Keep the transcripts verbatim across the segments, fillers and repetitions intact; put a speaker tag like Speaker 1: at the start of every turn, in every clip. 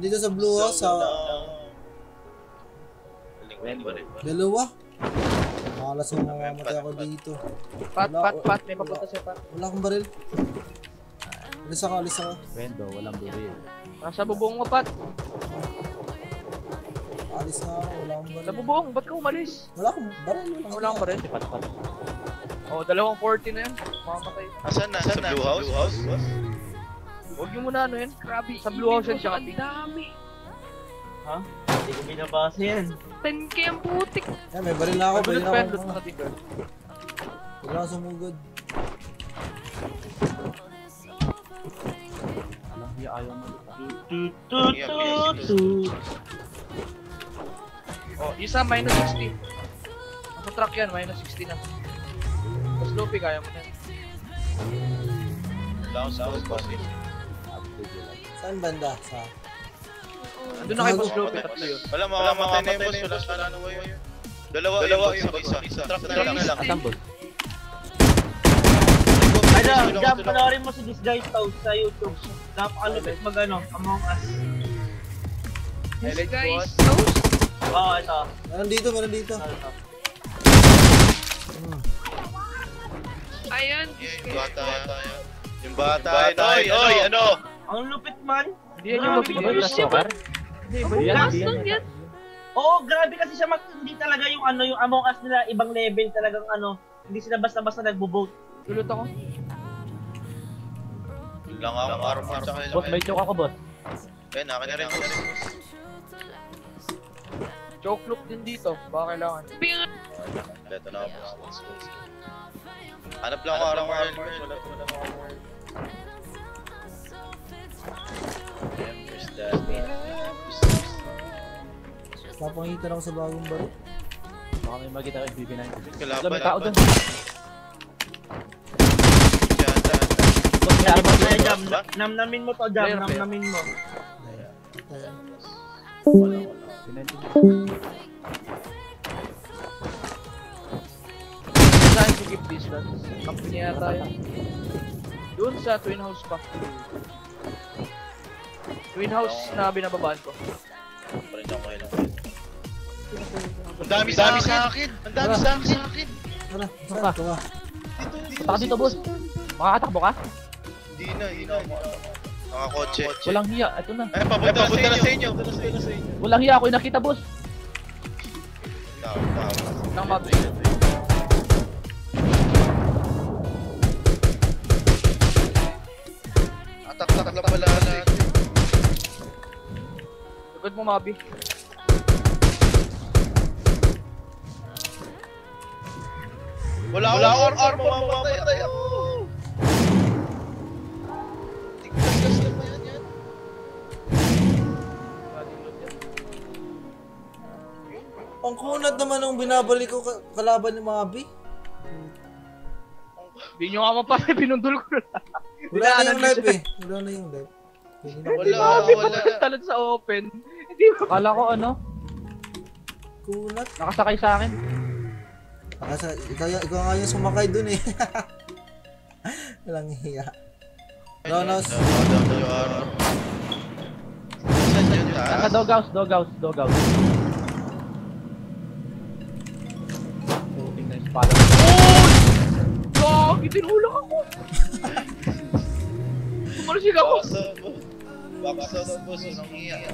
Speaker 1: Dito sa blue house, sa... Dalawa? Makalas mo mamamatay ako dito.
Speaker 2: Pat, pat, pat, may papunta siya pat.
Speaker 1: Wala akong baril. Alis ako, alis ako.
Speaker 3: Wendo, walang baril.
Speaker 2: Nasa bubong mo, pat.
Speaker 1: Alis na ako, wala akong baril.
Speaker 2: Sa bubong, ba't ka umalis?
Speaker 1: Wala akong baril.
Speaker 2: Wala akong baril?
Speaker 3: Pat, pat.
Speaker 2: Oh, dalawang forty na yun. Mamamatay.
Speaker 4: Asan na? Sa blue house?
Speaker 2: Huwag nyo muna ano yan. Grabe. Sa blue house yan siya. Ang dami.
Speaker 3: Ha? Hindi ko binabasa yan.
Speaker 2: ten K ang putik.
Speaker 1: Yan, may baril na ako. Baril na ako. Wala akong sumugod.
Speaker 3: Alam niya ayaw mo.
Speaker 2: Oh, isa minus sixty. Nasa truck yan, minus sixty na. Tapos Lophi, kaya mo na yan.
Speaker 4: Down, down, down.
Speaker 1: Saan banda? Sa...
Speaker 2: Andun na kay Boss Lophi, tatlo yun.
Speaker 4: Wala, makamatay na yung boss. Wala, wala na yun. Dalawa, dalawa yung isa. Truck na lang.
Speaker 3: Asan boss?
Speaker 5: Ano, Jam, panoorin mo si This Guy Toast sa YouTube. Napakalupit mag ano, Among Us.
Speaker 2: This guy's
Speaker 5: Toast? Oo, ito.
Speaker 1: Meron dito, meron dito. Hmm.
Speaker 2: Ayan.
Speaker 4: Yung bata yan. Yung bata yan. Oy, oy, ano?
Speaker 5: Ang lupit man.
Speaker 2: Hindi yan yung mapipilius niya. Hindi, ba yan?
Speaker 5: Oo, grabe kasi siya mag... Hindi talaga yung ano, yung Among Us nila, ibang level talagang ano. Hindi sila basta-basta nagbo-vote.
Speaker 2: Tulot ako.
Speaker 4: Lang ako, armor sa kanila.
Speaker 3: Boss, may choke ako boss.
Speaker 4: Eh, naka na rin.
Speaker 2: Choke loop din dito. Baka kailangan.
Speaker 4: Beto na ako. Hanap lang ako armor. Wala ko na armor. Where's that?
Speaker 1: Papangitan ako sa bagong baril.
Speaker 3: Baka may magkita ko yung B B nine.
Speaker 4: Kalaban.
Speaker 3: May tao doon.
Speaker 5: Jam, Jam, namnamin mo to, Jam, namnamin mo.
Speaker 2: Saan si Keep Distance? Company yata yun. Doon sa Twin House pa. Twin House na binababaan ko.
Speaker 4: Ang dami sa akin! Ang dami sa akin!
Speaker 1: Ano? Saan ka ba?
Speaker 3: Pataka dito boss. Makakatakbo ka?
Speaker 4: Hindi na, hindi na. Nakakotse.
Speaker 3: Walang hiya, ito na.
Speaker 4: Eh, papunta na sa inyo.
Speaker 3: Walang hiya, ako yung nakita boss.
Speaker 4: Tao, tao.
Speaker 2: Nang Mabs.
Speaker 4: Atak-tak lang pala natin.
Speaker 2: Lugod mo, Mabi.
Speaker 4: Wala akong armor, mamamatay ako. Tignas na ba yan yan?
Speaker 1: Pangkunat naman nung binabalik ko kalaban ni Mabi.
Speaker 2: Hindi nyo nga mapapay, pinundol ko na.
Speaker 1: Wala na yung live eh. Wala na yung live.
Speaker 4: Wala, wala.
Speaker 2: Talon sa open. Hindi ba?
Speaker 3: Akala ko ano,
Speaker 1: Kunat.
Speaker 3: nakasakay sa akin.
Speaker 1: Kasi ikaw, ikaw nga yung sumakay dun eh. Walang hiya. Ronos.
Speaker 3: Nasa doghouse, doghouse, doghouse. Tingnan yung espada.
Speaker 2: Oh! Itinulak ako! Tumalusig ako!
Speaker 4: Baksa sa boss, nang iya.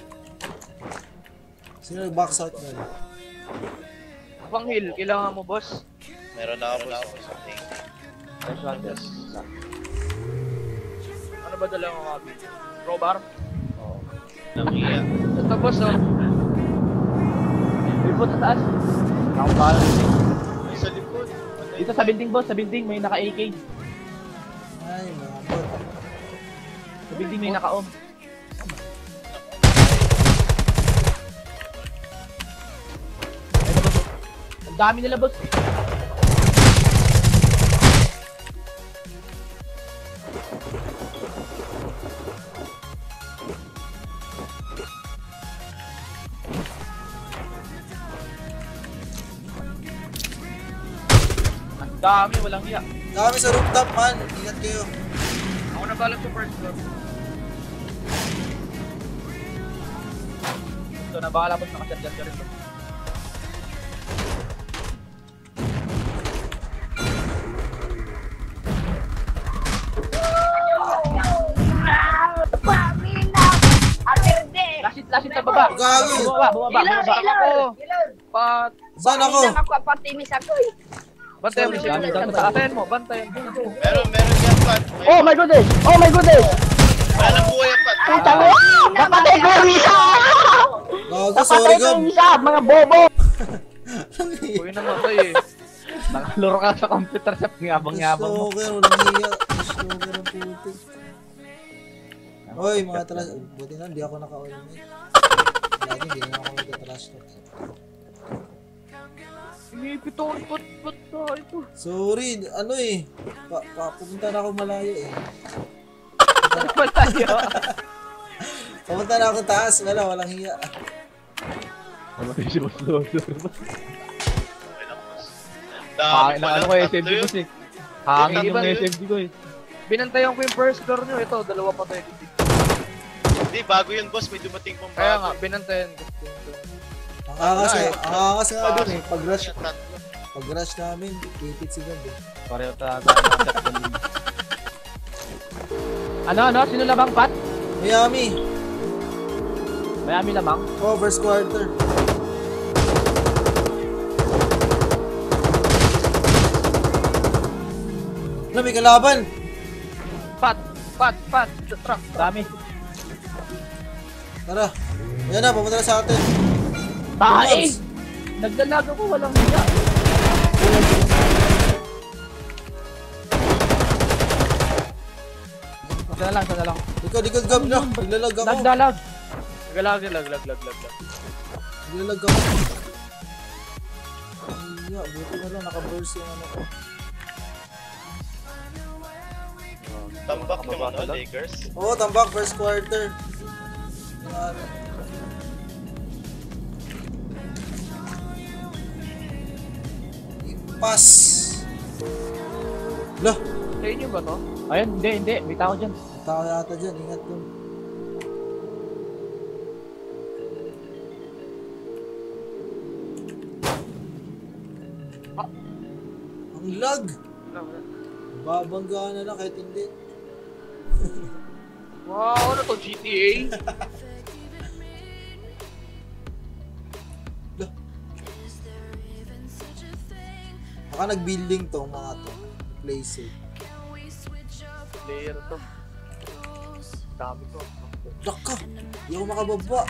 Speaker 1: Sino nag-box out na?
Speaker 2: Pang heal, kailangan mo boss.
Speaker 4: Meron na ako boss.
Speaker 3: There's one, there's isa.
Speaker 2: Ano ba dala mo, Mabi? Crowbar?
Speaker 3: Oo.
Speaker 4: Nang iya.
Speaker 2: Ito boss oh.
Speaker 3: Billboard sa taas. Ako ba?
Speaker 4: Sa likod.
Speaker 3: Dito sa building boss, sa building may naka-A K.
Speaker 1: Ay, mga bot.
Speaker 3: Sa building may naka-om. Ang dami nila boss. Ang dami, walang hiya.
Speaker 1: Dami sa rooftop man. Ingat kayo.
Speaker 2: Ako na balag sa first floor.
Speaker 3: Ito na, baka labas nakasyat ka rin to. Lasit, lasit sa baba.
Speaker 1: Gago.
Speaker 3: Bumaba, bumaba,
Speaker 2: Ilan,
Speaker 3: bumaba.
Speaker 2: ilan ako. Pat.
Speaker 1: Saan ako?
Speaker 6: Hindi ako patimis ako eh.
Speaker 2: Bantayan mo siya.
Speaker 3: Sorry.
Speaker 2: Bantayan mo, bantayan mo.
Speaker 4: Meron, meron yan, Pat.
Speaker 3: Oh my goodness! Oh my goodness!
Speaker 4: Wala nang buhay yan, Pat.
Speaker 3: Puta mo! Napatay ko yung isa!
Speaker 1: Gago, sorry
Speaker 3: Napatay ko
Speaker 1: Gab.
Speaker 3: yung isa! Mga bobo!
Speaker 2: Uy namatay eh.
Speaker 3: Nakalaro ka sa computer shop ng abang-yabang mo.
Speaker 1: Stalker, walang hiya. Stalker ang putik. Hoy, mga trash. Buti na, hindi ako naka-ultimate. Lagi, hindi na ako nag-trash talk.
Speaker 2: Inipit ako. Ba't, ba't tayo ito?
Speaker 1: Sorry, ano eh. Pa, pa, pupunta na ako malayo eh.
Speaker 2: Ba't tayo?
Speaker 1: Pupunta na ako taas. Wala, walang hiya.
Speaker 3: Namatay si Boss Loser.
Speaker 4: Dami
Speaker 3: Hangin na
Speaker 4: pala.
Speaker 3: ano ko S M
Speaker 4: Tatlo
Speaker 3: G
Speaker 4: yun.
Speaker 3: boss eh. Hangin yung
Speaker 2: Iba-
Speaker 3: S M G ko eh.
Speaker 2: Binantayan ko yung first floor nyo. Ito, dalawa pa tayo dito.
Speaker 4: Hindi, bago yun, boss. May dumating pang bago.
Speaker 2: Kaya nga, binantayan ko.
Speaker 1: Ang angas nga, ang angas nga
Speaker 4: Pasok
Speaker 1: dun eh. Pag-rush,
Speaker 4: yan, tatlo.
Speaker 1: pag-rush namin, pipit si Gab eh.
Speaker 3: Pareho talaga. Ano, ano? Sino lamang, Pat?
Speaker 1: Miami.
Speaker 3: Miami lamang?
Speaker 1: Oh, first quarter. Wala, may kalaban.
Speaker 2: Pat, pat, pat. The truck.
Speaker 3: Dami.
Speaker 1: Tara. Yan na, pupunta na sa atin.
Speaker 3: Tae!
Speaker 1: Mabs.
Speaker 3: Nagdalag ako, walang hiya. Sana lang, sana lang.
Speaker 1: Likod, likod, Gab na. Naglalag ako.
Speaker 3: Nagdalag.
Speaker 2: Galag, lag, lag, lag, lag, lag.
Speaker 1: Naglalag ako. Iya, buti na lang naka-burst yung ano ko.
Speaker 4: Tambak yung ano, Lakers.
Speaker 1: Oo, tambak first quarter. Yan. Ipas. Lah,
Speaker 2: Sa inyo ba to?
Speaker 3: Ayun, hindi, hindi. May tao dyan.
Speaker 1: tao yata dyan, ingat dun.
Speaker 2: Ah.
Speaker 1: Ang lag!
Speaker 2: Wala, wala.
Speaker 1: Babangga na lang kahit hindi.
Speaker 2: Wow, ano to? G T A?
Speaker 1: Baka nag-building to mga to. Play safe.
Speaker 2: Player to. Dami to.
Speaker 1: Dak ka! Hindi ako makababa.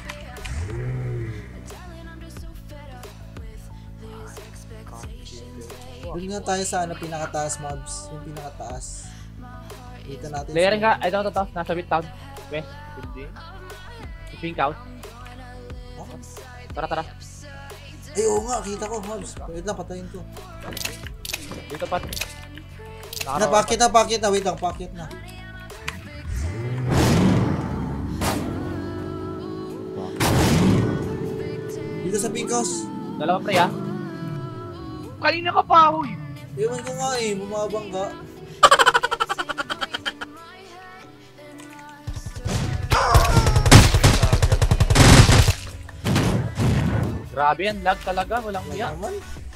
Speaker 1: Doon nga tayo sa ano, pinakataas, Mabs. Yung pinakataas. Dito natin.
Speaker 3: Layering ka. Ay, ito, ito, ito. Nasa Midtown. West.
Speaker 2: Hindi.
Speaker 3: Pink house.
Speaker 1: Oh?
Speaker 3: Tara, tara.
Speaker 1: Ay, oo nga, kita ko, Mabs. Wait lang, patayin ko.
Speaker 3: Dito, Pat.
Speaker 1: Na, pakit na, pakit na. Wait lang, pakit na. Dito sa pink house.
Speaker 3: Dalawa pre, ah.
Speaker 2: Kanina ka pa, huy!
Speaker 1: Ewan ko nga eh, bumabang ka.
Speaker 3: Grabe yan. Lag talaga. Walang
Speaker 1: Ano
Speaker 3: hiya.
Speaker 1: naman?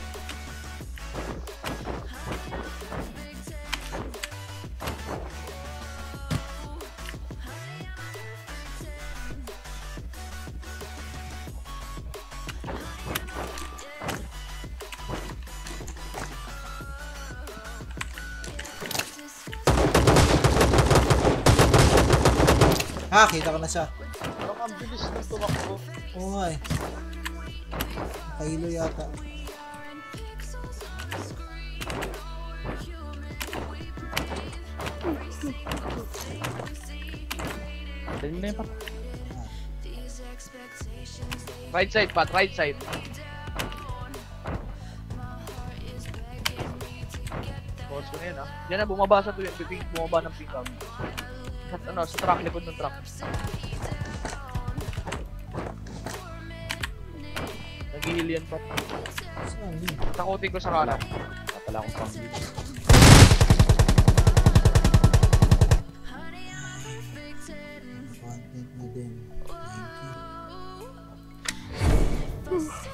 Speaker 1: Ha, kita ko na siya.
Speaker 4: Parang ang bilis ng tumakbo.
Speaker 1: Oo nga eh. Kahilo yata.
Speaker 3: Dali na yun, Pat.
Speaker 2: Right side, Pat. Right side. Pause ko na yun, ah. Yan na, bumaba sa tuwing. Piping, bumaba ng pick-up. Sa, ano, sa truck, likod ng truck. Nag-heal yan, Pat.
Speaker 1: Saan yun?
Speaker 2: Takutin ko sa kanan.
Speaker 3: Wala akong pang
Speaker 1: Content na din. Thank you. Nice.